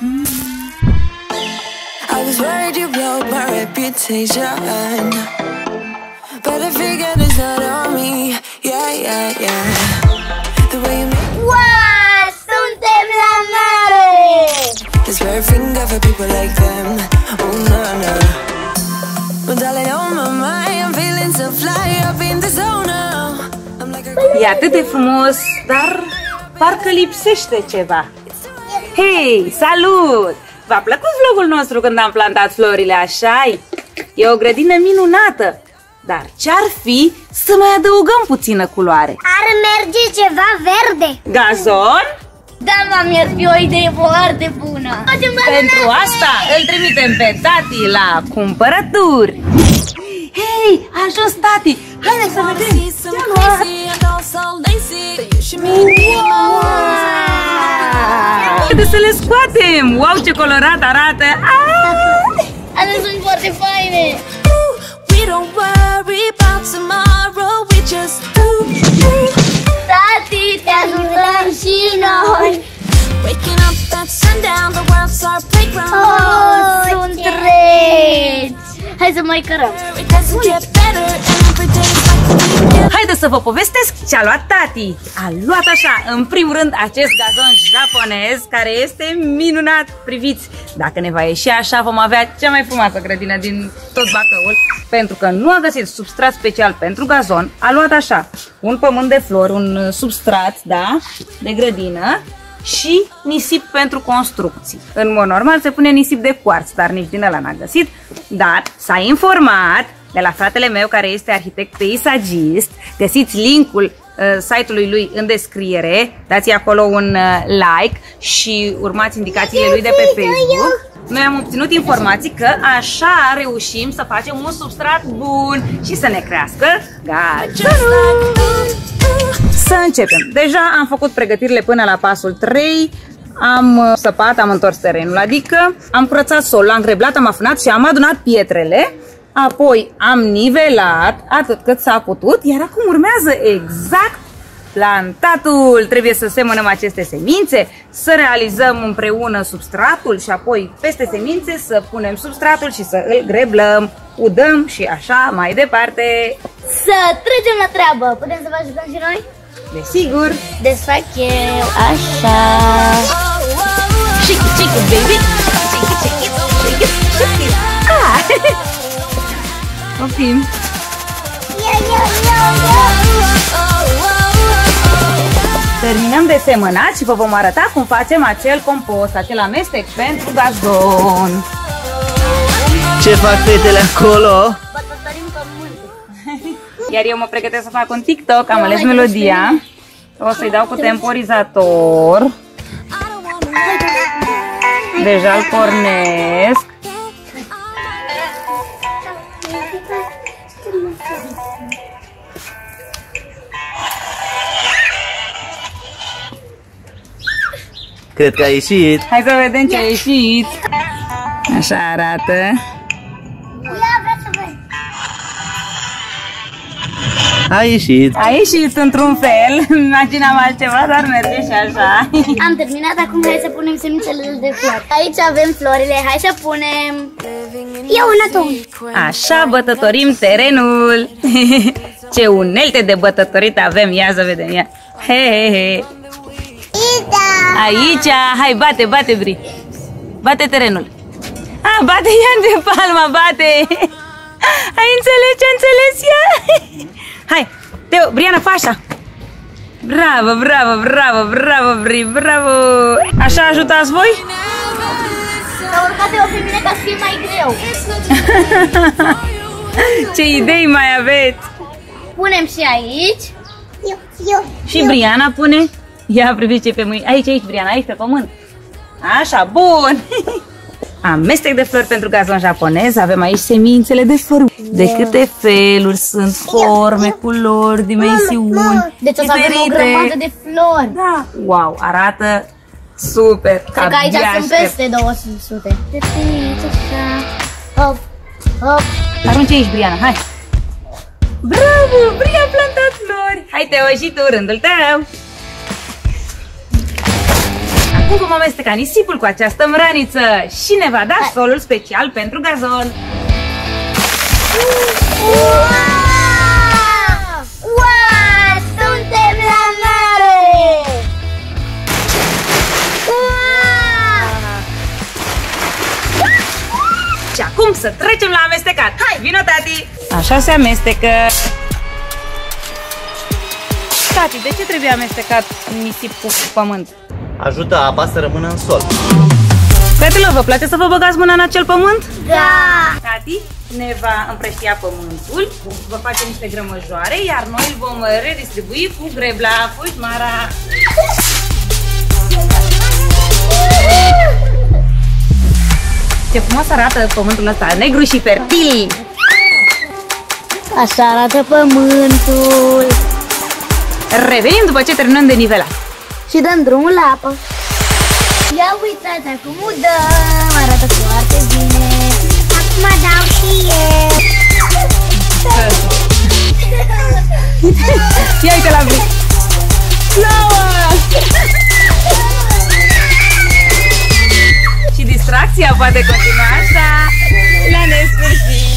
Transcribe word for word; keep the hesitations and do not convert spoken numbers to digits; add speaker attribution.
Speaker 1: I was worried you blow my reputation, but I figured it's not on me. Yeah, yeah, yeah. The way you make
Speaker 2: wow, suntem la mare!
Speaker 1: this very finger for people like them. Oh no, no. But darling, on my mind, I'm feeling so fly up in the zone now. I'm like a
Speaker 3: E atât de frumos, dar parcă lipsește ceva. Hei, salut! V-a plăcut vlogul nostru când am plantat florile, așa-i? E o grădină minunată, dar ce-ar fi să mai adăugăm puțină culoare?
Speaker 2: Ar merge ceva verde.
Speaker 3: Gazon?
Speaker 2: Da, mami, ar fi o idee foarte bună.
Speaker 3: Pentru asta îl trimitem pe tati la cumpărături. Hei, a ajuns tati! Haide să vedem! Haide să le scoatem! Wow, ce colorat arată!
Speaker 2: Astea sunt foarte faine!
Speaker 1: we don't worry about tomorrow, we just do.
Speaker 2: Tati, te ajutăm și noi!
Speaker 1: Waking up at sundown, the world's our playground.
Speaker 2: Oh, sunt reci! Hai să mai cărăm!
Speaker 1: It doesn't get better, every day's like a weekend.
Speaker 3: Haide să vă povestesc ce a luat tati. A luat așa, în primul rând, acest gazon japonez, care este minunat. Priviți, dacă ne va ieși așa, vom avea cea mai frumoasă grădină din tot Bacăul. Pentru că nu a găsit substrat special pentru gazon, a luat așa, un pământ de flori, un substrat, da, de grădină și nisip pentru construcții. În mod normal se pune nisip de cuarț, dar nici din ăla n-a găsit. Dar s-a informat de la fratele meu, care este arhitect peisagist. Găsiți linkul uh, site-ului lui în descriere. Dați acolo un uh, like și urmați indicațiile lui de pe Facebook. Noi am obținut informații că așa reușim să facem un substrat bun și să ne crească gazonul. Să începem. Deja am făcut pregătirile până la pasul trei. Am săpat, am întors terenul, adică am curățat solul, am greblat, am afunat și am adunat pietrele. Apoi am nivelat atât cât s-a putut, iar acum urmează exact plantatul. Trebuie să semănăm aceste semințe, să realizăm împreună substratul și apoi peste semințe să punem substratul și să îl greblăm, udăm și așa mai departe.
Speaker 2: Să trecem la treabă! Putem să vă ajutăm și noi?
Speaker 3: Desigur!
Speaker 2: Desfac eu, așa.
Speaker 3: Shake it, shake it, baby! Shake it, shake it, shake it, shake it! Ah! Optim! Terminăm de semănat și vă vom arăta cum facem acel compost, acel amestec pentru gazon.
Speaker 4: Ce fac fetele acolo?
Speaker 3: Iar eu mă pregătesc să fac un TikTok, am ales melodia. O să-i dau cu temporizator. Deja îl pornesc.
Speaker 4: Cred că a ieșit.
Speaker 3: Hai să vedem ce a ieșit. Așa arată.
Speaker 4: A ieșit.
Speaker 3: A ieșit într-un fel. Imaginam altceva, dar merge și așa.
Speaker 2: Am terminat, acum hai să punem semințele de flori. Aici avem florile, hai să punem... Eu un atom.
Speaker 3: Așa bătătorim terenul. Ce unelte de bătătorit avem. Ia să vedem, ia. He, he, he. Aici, hai, bate, bate, Bri. Bate terenul. Ah, bate, ia de palma, bate. Ai înțeles ce-a înțeles ea? Hai, Teo, Briana, fă așa. Bravo, bravo, bravo, bravo, Bri, bravo. Așa ajutați voi?
Speaker 2: S-a urcat de o femeie ca să fie mai greu.
Speaker 3: Ce idei mai aveți?
Speaker 2: Punem și aici. Eu, eu,
Speaker 3: și Briana pune. Ia, priviți ce pe mâini. Aici, aici, Briana, aici pe pământ. Așa, bun. Amestec de flori pentru gazon japonez. Avem aici semințele de flori. De câte feluri sunt, forme, culori, dimensiuni.
Speaker 2: Deci o să avem o grămadă de flori.
Speaker 3: Da. Wow, arată super.
Speaker 2: Cred că aici sunt peste două sute. Hop, hop.
Speaker 3: Arunce aici, Briana, hai. Bravo, Bria a plantat flori. Hai, Teo, și tu, rândul tău. Acum vom amesteca nisipul cu această mrăniță și ne va da solul special pentru gazon.
Speaker 2: Wow! Wow! Suntem la mare! Wow!
Speaker 3: Și acum să trecem la amestecat. Hai, vino, tati! Așa se amestecă. Tati, de ce trebuie amestecat nisip cu pământ?
Speaker 4: Ajută apa să rămână în sol.
Speaker 3: Fetelor, vă place să vă băgați mâna în acel pământ?
Speaker 2: Da!
Speaker 3: Tati ne va împrăștia pământul, vă face niște grămăjoare, iar noi îl vom redistribui cu grebla. Fugi, Mara! Ce frumos arată pământul ăsta, negru și fertil!
Speaker 2: Așa arată pământul.
Speaker 3: Revenim după ce terminăm de nivelat.
Speaker 2: Și dăm drumul la apă. Ia uitați, acum udăm, arată foarte bine. Acum dau și eu.
Speaker 3: Ia uite la bric. Plouă! Și distracția poate continua așa la nesfârșit.